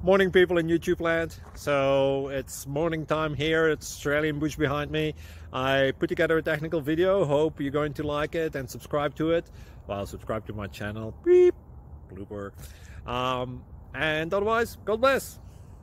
Morning, people in YouTube land. So it's morning time here. It's Australian bush behind me. I put together a technical video. Hope you're going to like it and subscribe to it. Well, subscribe to my channel. Beep. Blooper. And otherwise, God bless.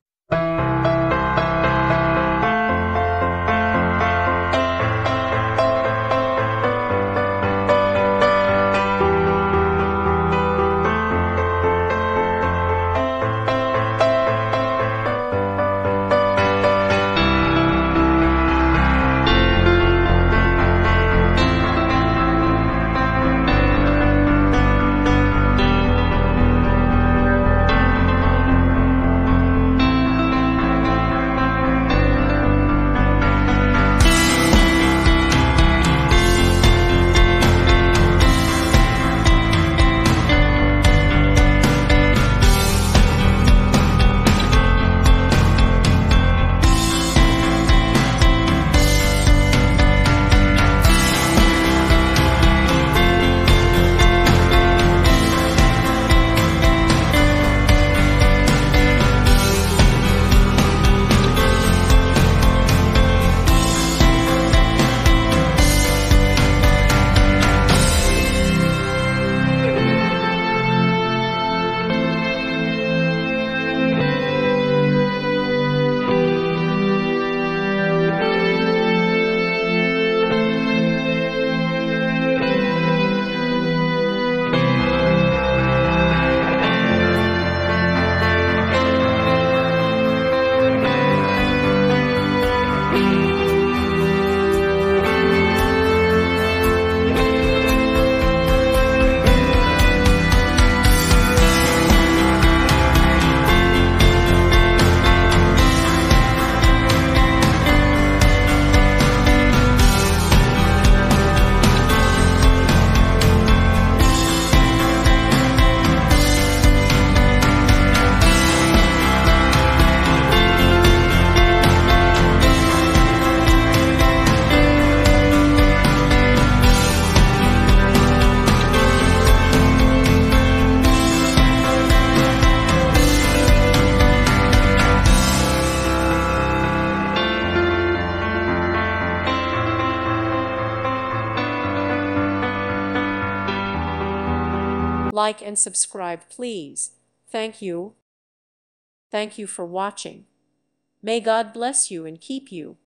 Like and subscribe, please. Thank you. Thank you for watching. May God bless you and keep you.